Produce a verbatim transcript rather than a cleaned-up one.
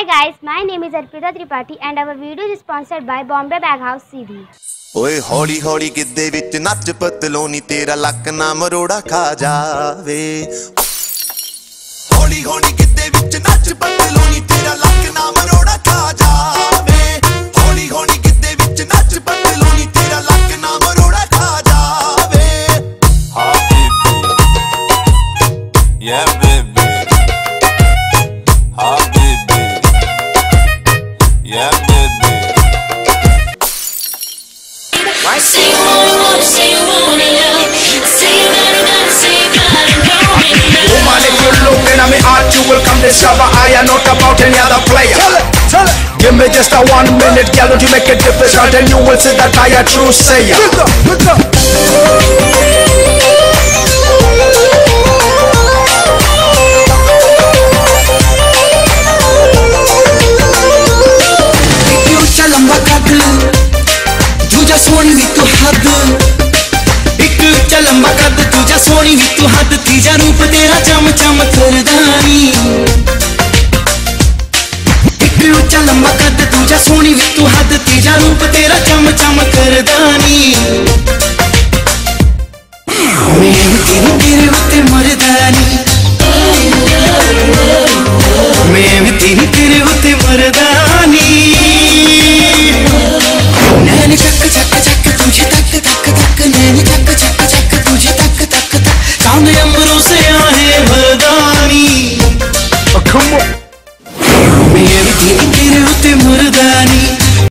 Hi guys, my name is Arpita Tripathi and our video is sponsored by Bombay Bag House C D. ओए हौली हौली गिद्धे विच नच पतलोनी तेरा luck ना मरोड़ा खा जावे हौली हौली गिद्धे विच नच पतलोनी तेरा लक ना मरोड़ा खा जावे हौली हौली गिद्धे विच नच पतलोनी तेरा लक ना मरोड़ा खा जावे हाँ बेबी yeah baby हाँ baby yeah baby Say you wanna, wanna, say you wanna love. Say you gotta, gotta, say you gotta know me now. Woman, if you look in my heart, you will come discover I am not about any other player. Tell it, tell it. Give me just a one minute, girl, don't you make a difference, and then you will see that I am a true sayer. Pick up, pick up.